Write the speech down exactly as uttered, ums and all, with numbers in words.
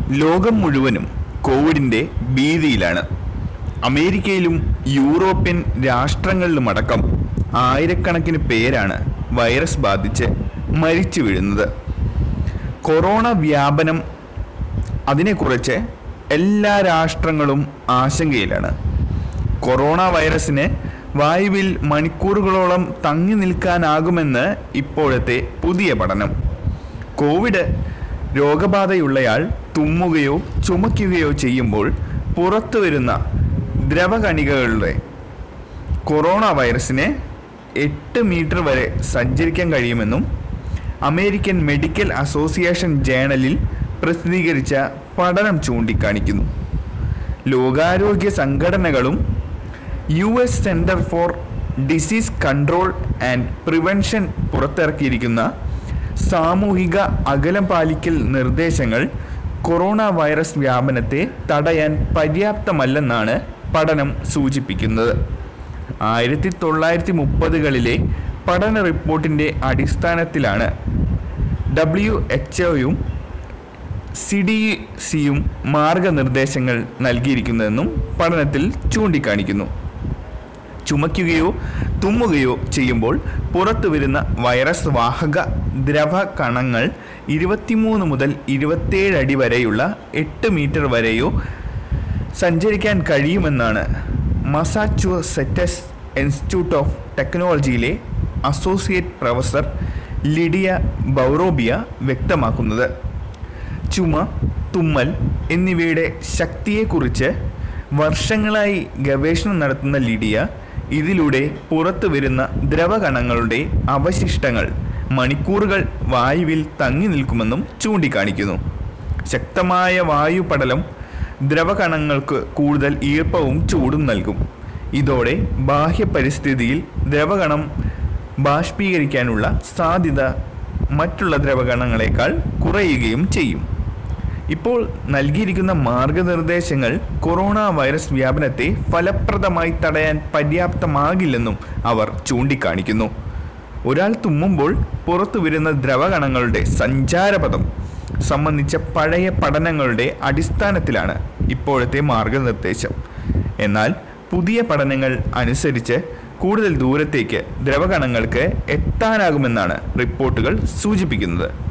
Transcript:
ലോകം മുഴുവനും കോവിഡിൻ്റെ ഭീതിയിലാണ്. അമേരിക്കയിലും യൂറോപ്യൻ രാഷ്ട്രങ്ങളിലുമടക്കം ആയിരക്കണക്കിന് പേരാണ് വൈറസ് ബാധിച്ച് മരിച്ചു വീഴുന്നത്. കൊറോണ വ്യാപനം അതിനെക്കുറിച്ച് എല്ലാ രാഷ്ട്രങ്ങളും ആശങ്കയിലാണ്. കൊറോണ വൈറസിന് വായുവിൽ മണിക്കൂറുകളോളം തങ്ങി നിൽക്കാനാകുമെന്ന് ഇപ്പോഴത്തെ പുതിയ പഠനം. കോവിഡ് രോഗബാധയുള്ളയാൾ തുമ്മുകയോ ചുമയ്ക്കുകയോ ചെയ്യുമ്പോൾ പുറത്തു വരുന്ന ദ്രവകണികകളുടെ കൊറോണ വൈറസിന് എട്ട് മീറ്റർ വരെ സഞ്ചരിക്കാൻ കഴിയുമെന്നും അമേരിക്കൻ മെഡിക്കൽ അസോസിയേഷൻ ജേണലിൽ പ്രസിദ്ധീകരിച്ച പഠനം ചൂണ്ടിക്കാണിക്കുന്നു. ലോകാരോഗ്യ സംഘടനകളും U S centre for disease control and prevention പുറത്തിറക്കിയിരിക്കുന്ന സാമൂഹിക അകലം പാലിക്കൽ നിർദ്ദേശങ്ങൾ കൊറോണ വൈറസ് വ്യാപനത്തെ തടയാൻ പര്യാപ്തമല്ലെന്നാണ് പഠനം സൂചിപ്പിക്കുന്നത്. ആയിരത്തി തൊള്ളായിരത്തി മുപ്പതുകളിലെ പഠന റിപ്പോർട്ടിൻ്റെ അടിസ്ഥാനത്തിലാണ് ഡബ്ല്യു എച്ച് ഒയും സി ഡി സിയും മാർഗനിർദ്ദേശങ്ങൾ നൽകിയിരിക്കുന്നതെന്നും പഠനത്തിൽ ചൂണ്ടിക്കാണിക്കുന്നു. ചുമയ്ക്കുകയോ തുമ്മുകയോ ചെയ്യുമ്പോൾ പുറത്തു വരുന്ന വൈറസ് വാഹക ദ്രവ കണങ്ങൾ ഇരുപത്തിമൂന്ന് മുതൽ ഇരുപത്തേഴ് അടി വരെയുള്ള എട്ട് മീറ്റർ വരെയോ സഞ്ചരിക്കാൻ കഴിയുമെന്നാണ് മസാച്യുസെറ്റ്സ് ഇൻസ്റ്റിറ്റ്യൂട്ട് ഓഫ് ടെക്നോളജിയിലെ അസോസിയേറ്റ് പ്രൊഫസർ ലിഡിയ ബൗറോബിയ വ്യക്തമാക്കുന്നത്. ചുമ, തുമ്മൽ എന്നിവയുടെ ശക്തിയെക്കുറിച്ച് വർഷങ്ങളായി ഗവേഷണം നടത്തുന്ന ലിഡിയ ഇതിലൂടെ പുറത്തു വരുന്ന ദ്രവകണങ്ങളുടെ അവശിഷ്ടങ്ങൾ മണിക്കൂറുകൾ വായുവിൽ തങ്ങി നിൽക്കുമെന്നും ചൂണ്ടിക്കാണിക്കുന്നു. ശക്തമായ വായുപടലം ദ്രവകണങ്ങൾക്ക് കൂടുതൽ ഈർപ്പവും ചൂടും നൽകും. ഇതോടെ ബാഹ്യ പരിസ്ഥിതിയിൽ ദ്രവകണം ബാഷ്പീകരിക്കാനുള്ള സാധ്യത മറ്റുള്ള ദ്രവകണങ്ങളെക്കാൾ കുറയുകയും ചെയ്യും. ഇപ്പോൾ നൽകിയിരിക്കുന്ന മാർഗനിർദ്ദേശങ്ങൾ കൊറോണ വൈറസ് വ്യാപനത്തെ ഫലപ്രദമായി തടയാൻ പര്യാപ്തമാകില്ലെന്നും അവർ ചൂണ്ടിക്കാണിക്കുന്നു. ഒരാൾ തുമ്മുമ്പോൾ പുറത്തു വരുന്ന ദ്രവകണങ്ങളുടെ സഞ്ചാരപഥം സംബന്ധിച്ച പഴയ പഠനങ്ങളുടെ അടിസ്ഥാനത്തിലാണ് ഇപ്പോഴത്തെ മാർഗനിർദ്ദേശം. എന്നാൽ പുതിയ പഠനങ്ങൾ അനുസരിച്ച് കൂടുതൽ ദൂരത്തേക്ക് ദ്രവകണങ്ങൾക്ക് എത്താനാകുമെന്നാണ് റിപ്പോർട്ടുകൾ സൂചിപ്പിക്കുന്നത്.